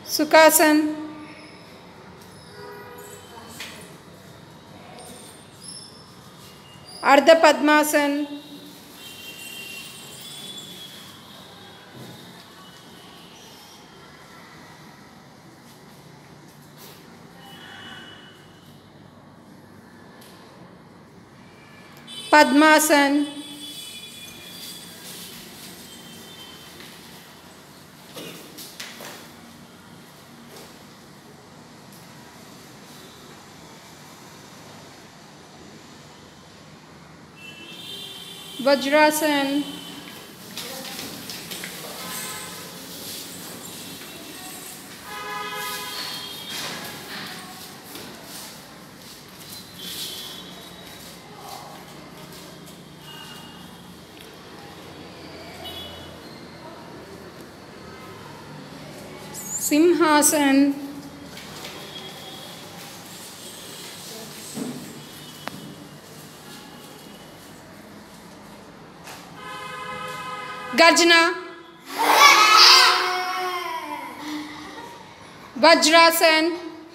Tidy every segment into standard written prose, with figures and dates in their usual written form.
Sukhasan, Ardha Padmasan, Padmasan, Vajrasan, Simhasan, Garjana, Vajrasan,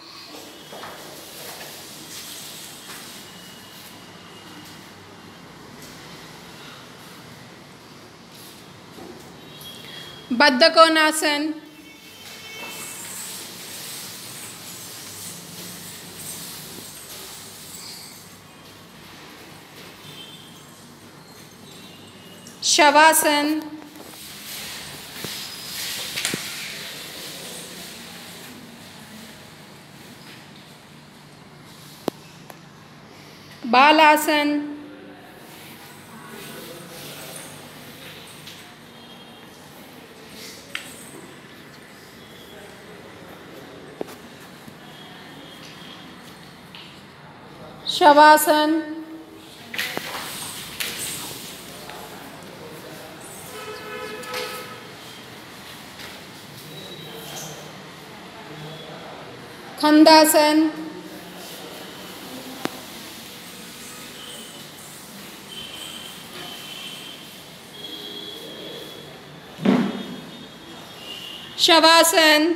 Baddhakonasan, Shavasan, Balasan, Shavasan, Khandasan, Shavasan.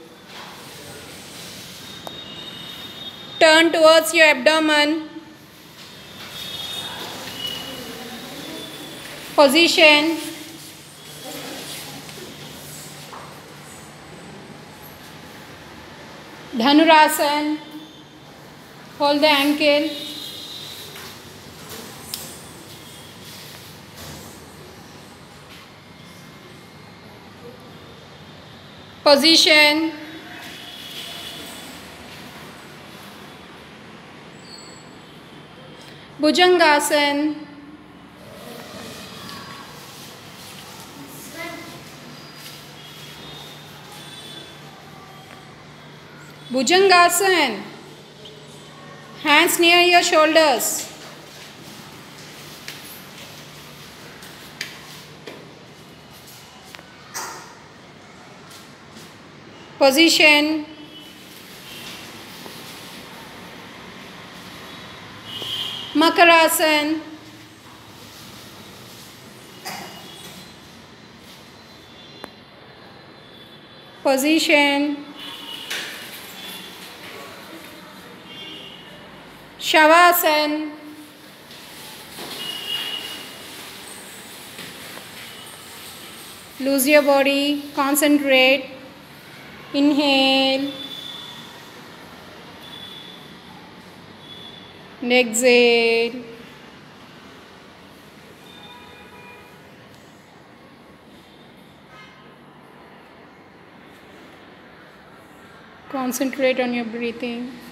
Turn towards your abdomen. Position. Dhanurasan. Hold the ankle. Position. Bhujangasan. Bhujangasan. Hands near your shoulders. Position. Makarasan. Position. Shavasan. Lose your body, concentrate. Inhale and exhale. Concentrate on your breathing.